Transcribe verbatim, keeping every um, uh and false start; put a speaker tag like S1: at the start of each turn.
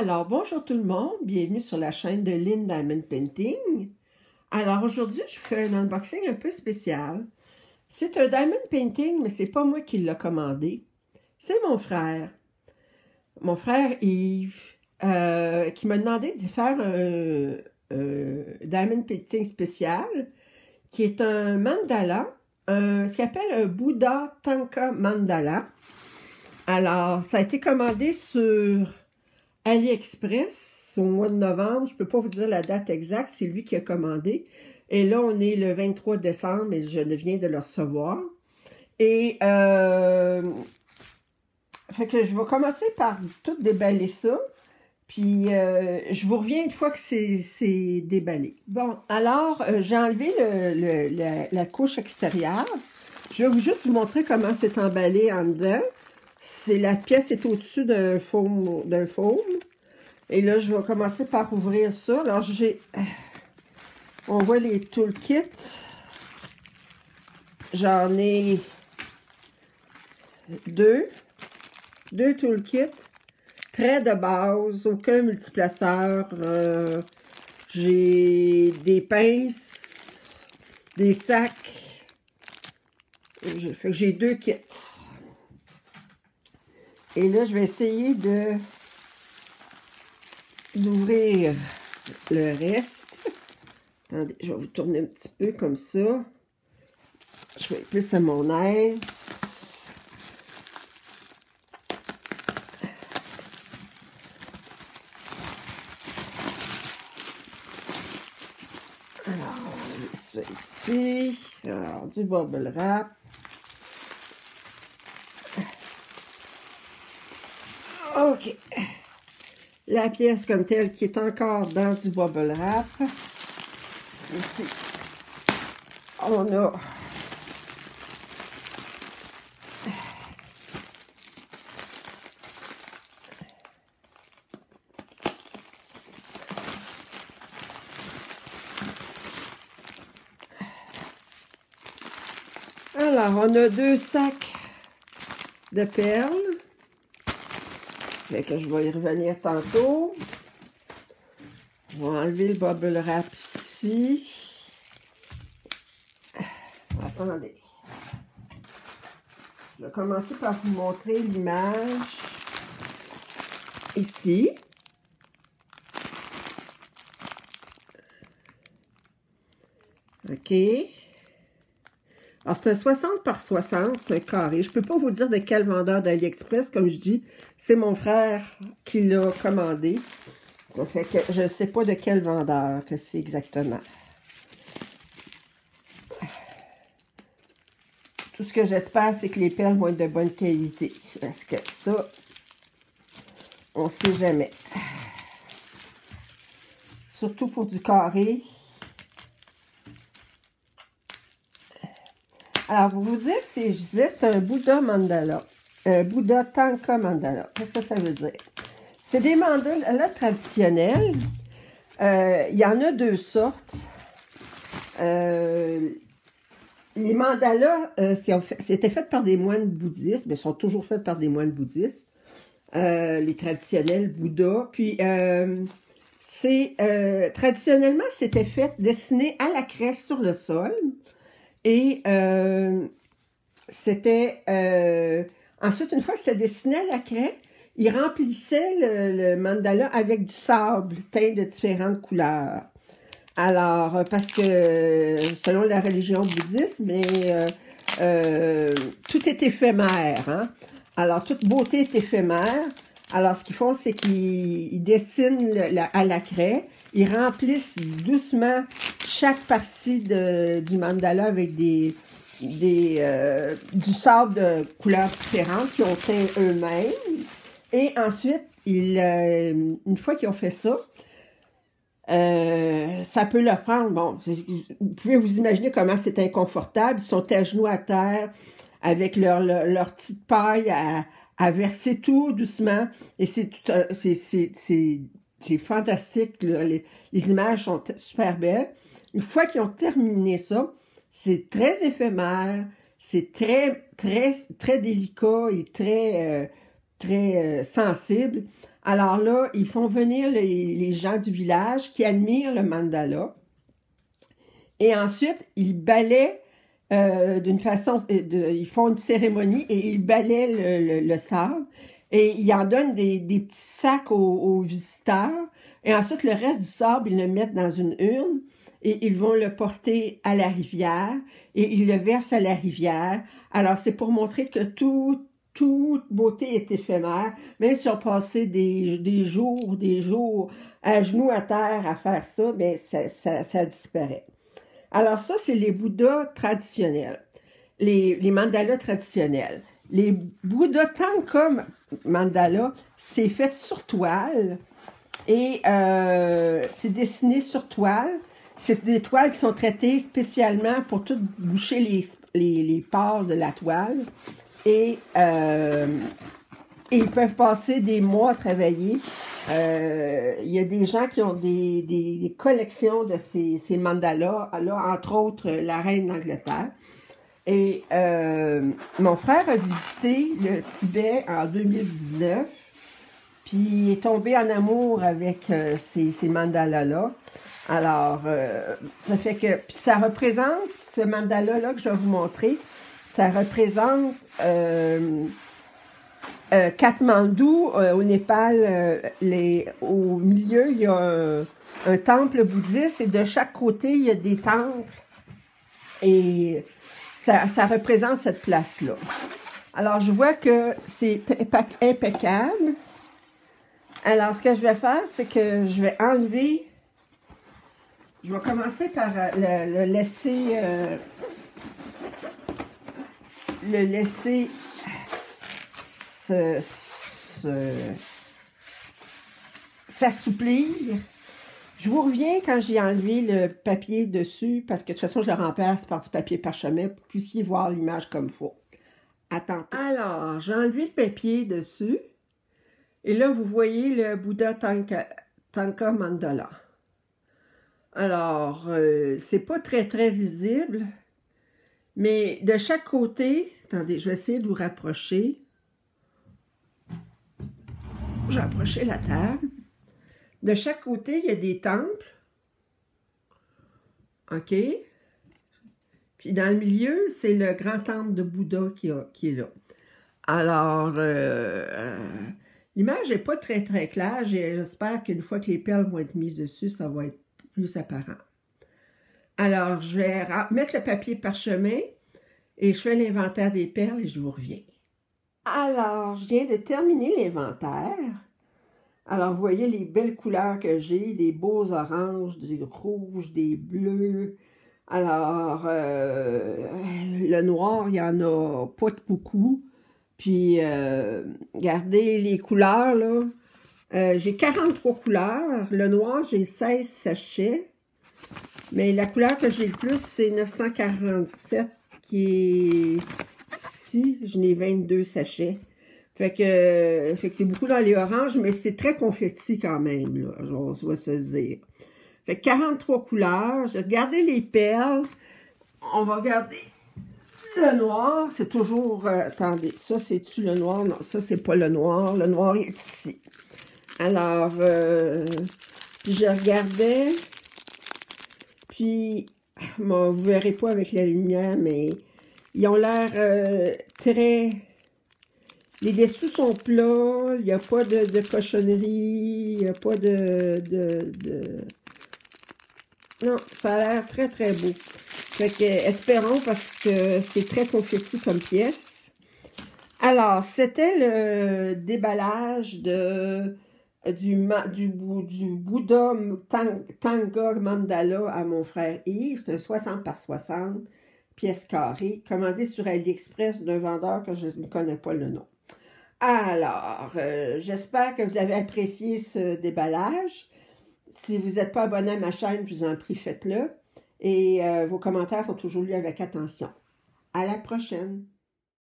S1: Alors, bonjour tout le monde, bienvenue sur la chaîne de Lynn Diamond Painting. Alors, aujourd'hui, je fais un unboxing un peu spécial. C'est un Diamond Painting, mais c'est pas moi qui l'ai commandé. C'est mon frère. Mon frère Yves, euh, qui m'a demandé d'y faire un, un Diamond Painting spécial, qui est un mandala, un, ce qu'il appelle un Buddha Tanka Mandala. Alors, ça a été commandé sur AliExpress au mois de novembre. Je ne peux pas vous dire la date exacte, c'est lui qui a commandé. Et là, on est le vingt-trois décembre et je viens de le recevoir. Et euh, fait que je vais commencer par tout déballer ça. Puis euh, je vous reviens une fois que c'est déballé. Bon, alors euh, j'ai enlevé le, le, la, la couche extérieure. Je vais vous juste vous montrer comment c'est emballé en dedans. C'est la pièce est au-dessus d'un foam, d'un foam. Et là, je vais commencer par ouvrir ça. Alors, j'ai... On voit les toolkits. J'en ai deux. Deux toolkits. Très de base. Aucun multiplaceur. Euh, j'ai des pinces. Des sacs. J'ai deux kits. Et là, je vais essayer de d'ouvrir le reste. Attendez, je vais vous tourner un petit peu comme ça. Je vais plus à mon aise. Alors, on met ça ici. Alors, du bubble wrap. OK. La pièce comme telle qui est encore dans du bubble wrap. Ici, on a alors, on a deux sacs de perles. Fait que je vais y revenir tantôt. Je vais enlever le bubble wrap ici. Attendez. Je vais commencer par vous montrer l'image ici. OK. Alors, c'est un soixante par soixante, c'est un carré. Je ne peux pas vous dire de quel vendeur d'AliExpress, comme je dis, c'est mon frère qui l'a commandé. Ça fait que je ne sais pas de quel vendeur que c'est exactement. Tout ce que j'espère, c'est que les perles vont être de bonne qualité. Parce que ça, on ne sait jamais. Surtout pour du carré. Alors, pour vous dire, je disais, c'est un Buddha Mandala. Un Buddha Tanka Mandala. Qu'est-ce que ça veut dire? C'est des mandalas traditionnels. Euh, il y en a deux sortes. Euh, les mandalas, euh, c'était fait par des moines bouddhistes, mais sont toujours faits par des moines bouddhistes. Euh, les traditionnels Bouddha. Puis, euh, c'est euh, traditionnellement, c'était fait dessiné à la craie sur le sol. Et euh, c'était... Euh, ensuite, une fois que ça dessinait à la craie, il remplissait le, le mandala avec du sable teint de différentes couleurs. Alors, parce que selon la religion bouddhiste, mais euh, euh, tout est éphémère. Hein? Alors, toute beauté est éphémère. Alors, ce qu'ils font, c'est qu'ils dessinent le, la, à la craie. Ils remplissent doucement chaque partie de, du mandala avec des, des, euh, du sable de couleurs différentes qu'ils ont teint eux-mêmes. Et ensuite, ils, euh, une fois qu'ils ont fait ça, euh, ça peut leur prendre, bon, vous pouvez vous imaginer comment c'est inconfortable. Ils sont à genoux à terre avec leur, leur, leur petite paille à, à verser tout doucement. Et c'est c'est fantastique. Là. Les, les images sont super belles. Une fois qu'ils ont terminé ça, c'est très éphémère, c'est très, très, très délicat et très, euh, très euh, sensible. Alors là, ils font venir les, les gens du village qui admirent le mandala. Et ensuite, ils balaient euh, d'une façon, de, ils font une cérémonie et ils balaient le, le, le sable. Et ils en donnent des, des petits sacs aux, aux visiteurs. Et ensuite, le reste du sable, ils le mettent dans une urne. Et ils vont le porter à la rivière. Et ils le versent à la rivière. Alors, c'est pour montrer que tout... toute beauté est éphémère, même si on passait des, des jours, des jours à genoux à terre à faire ça, mais ça, ça, ça disparaît. Alors ça, c'est les Bouddhas traditionnels, les, les mandalas traditionnels. Les Bouddhas Thangka mandala, c'est fait sur toile et euh, c'est dessiné sur toile. C'est des toiles qui sont traitées spécialement pour tout boucher les, les, les pores de la toile. Et, euh, et ils peuvent passer des mois à travailler. Euh, il y a des gens qui ont des, des, des collections de ces, ces mandalas, là, entre autres la reine d'Angleterre. Et euh, mon frère a visité le Tibet en deux mille dix-neuf, puis il est tombé en amour avec euh, ces, ces mandalas-là. Alors, euh, ça fait que, puis ça représente, ce mandala-là que je vais vous montrer, ça représente euh, euh, Katmandou, euh, au Népal. Euh, les, au milieu, il y a un, un temple bouddhiste et de chaque côté, il y a des temples. Et ça, ça représente cette place-là. Alors, je vois que c'est impeccable. Alors, ce que je vais faire, c'est que je vais enlever... Je vais commencer par le, le laisser... Euh, le laisser se, se, s'assouplir. Je vous reviens quand j'ai enlevé le papier dessus, parce que de toute façon, je le remplace par du papier parchemin pour que vous puissiez voir l'image comme il faut. Attends. Alors, j'ai enlevé le papier dessus. Et là, vous voyez le Bouddha Thangka, Thangka mandala. Alors, euh, c'est pas très, très visible. Mais de chaque côté, attendez, je vais essayer de vous rapprocher. Je vais approcher la table. De chaque côté, il y a des temples. OK? Puis dans le milieu, c'est le grand temple de Bouddha qui, a, qui est là. Alors, euh, euh, l'image n'est pas très, très claire. J'espère qu'une fois que les perles vont être mises dessus, ça va être plus apparent. Alors, je vais mettre le papier parchemin et je fais l'inventaire des perles et je vous reviens. Alors, je viens de terminer l'inventaire. Alors, vous voyez les belles couleurs que j'ai, des beaux oranges, des rouges, des bleus. Alors, euh, le noir, il n'y en a pas beaucoup. Puis, euh, regardez les couleurs, là. Euh, j'ai quarante-trois couleurs. Le noir, j'ai seize sachets. Mais la couleur que j'ai le plus, c'est neuf cent quarante-sept, qui est ici. Je n'ai vingt-deux sachets. Fait que, fait que c'est beaucoup dans les oranges, mais c'est très confetti quand même, là, on va se dire. Fait que quarante-trois couleurs. J'ai regardé les perles. On va regarder le noir. C'est toujours... Euh, attendez, ça, c'est-tu le noir? Non, ça, c'est pas le noir. Le noir est ici. Alors, euh, puis je regardais... Puis, bon, vous ne verrez pas avec la lumière, mais ils ont l'air euh, très... Les dessous sont plats, il n'y a pas de, de cochonnerie, il n'y a pas de, de, de... Non, ça a l'air très, très beau. Fait que, espérons, parce que c'est très confetti comme pièce. Alors, c'était le déballage de... Du, du, du Bouddha Thangka mandala à mon frère Yves. C'est un soixante par soixante pièces carrées, commandé sur AliExpress d'un vendeur que je ne connais pas le nom. Alors, euh, j'espère que vous avez apprécié ce déballage. Si vous n'êtes pas abonné à ma chaîne, je vous en prie, faites-le. Et euh, vos commentaires sont toujours lus avec attention. À la prochaine!